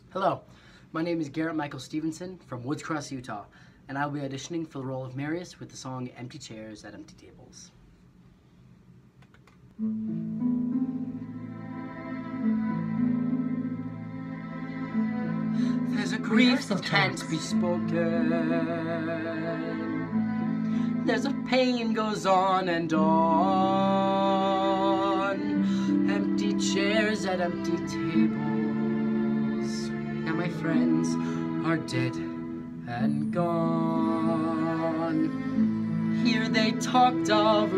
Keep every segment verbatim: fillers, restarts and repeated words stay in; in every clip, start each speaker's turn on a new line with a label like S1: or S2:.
S1: Hello, my name is Garrett Michael Stephenson from Woods Cross, Utah, and I will be auditioning for the role of Marius with the song Empty Chairs at Empty Tables. There's a grief that can't be spoken. There's a pain goes on and on. Empty chairs at empty tables. Now my friends are dead and gone. Here they talked of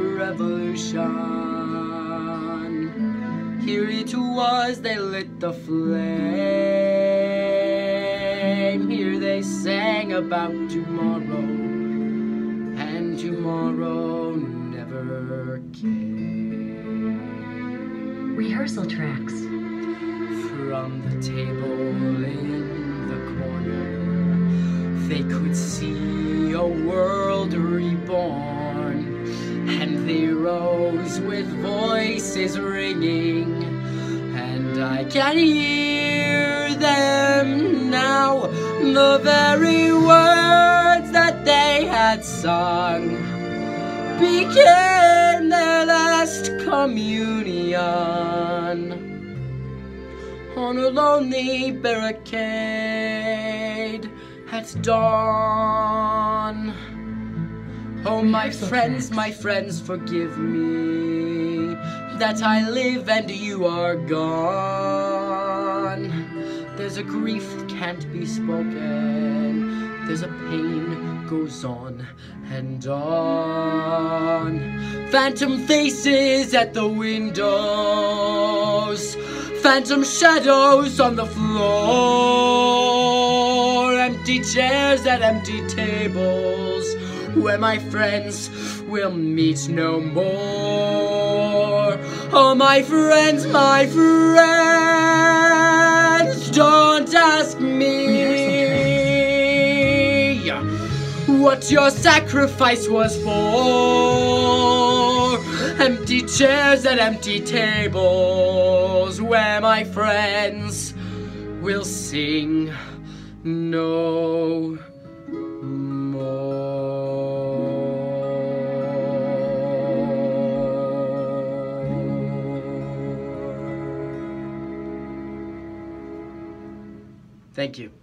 S1: revolution. Here it was they lit the flame. Here they sang about tomorrow, and tomorrow never came.
S2: Rehearsal tracks.
S1: From the table in the corner, they could see a world reborn, and they rose with voices ringing, and I can hear them now, the very words that they had sung became their last communion. On a lonely barricade at dawn. Oh, my friends, my friends, forgive me that I live and you are gone. There's a grief that can't be spoken. There's a pain goes on and on. Phantom faces at the windows. Phantom shadows on the floor. Empty chairs at empty tables where my friends will meet no more. Oh, my friends, my friends, don't ask me what your sacrifice was for. Empty chairs at empty tables where my friends will sing no more. Thank you.